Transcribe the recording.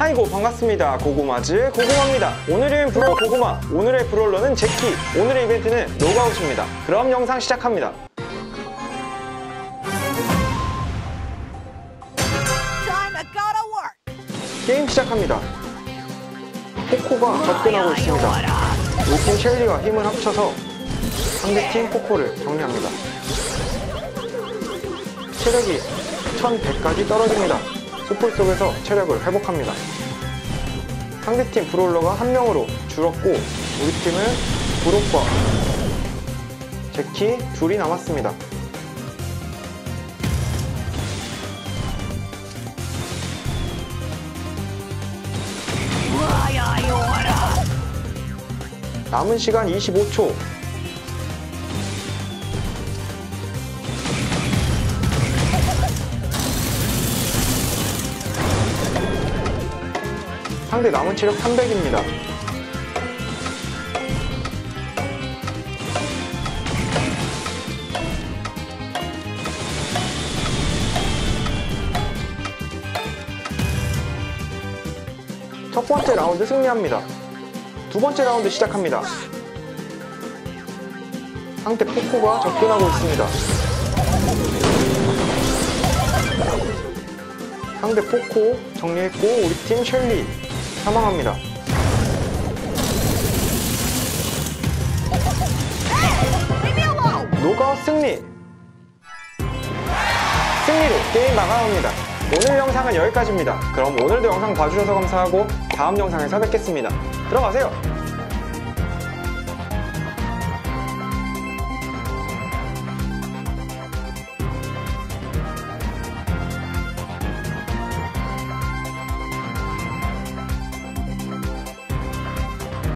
하이고 반갑습니다. 고구마즈 고구마입니다. 오늘은 브롤 고구마, 오늘의 브롤러는 제키, 오늘의 이벤트는 노가웃입니다. 그럼 영상 시작합니다. 게임 시작합니다. 코코가 접근하고 있습니다. 우리 팀 셸리와 힘을 합쳐서 상대팀 코코를 정리합니다. 체력이 1100까지 떨어집니다. 숯불 속에서 체력을 회복합니다. 상대팀 브롤러가 한 명으로 줄었고 우리 팀은 브록과 제키 둘이 남았습니다. 남은 시간 25초. 상대 남은 체력 300입니다. 첫 번째 라운드 승리합니다. 두 번째 라운드 시작합니다. 상대 코코가 접근하고 있습니다. 상대 포코 정리했고 우리 팀 셸리 사망합니다. 노가웃 승리! 승리로 게임 마감합니다. 오늘 영상은 여기까지입니다. 그럼 오늘도 영상 봐주셔서 감사하고 다음 영상에서 뵙겠습니다. 들어가세요!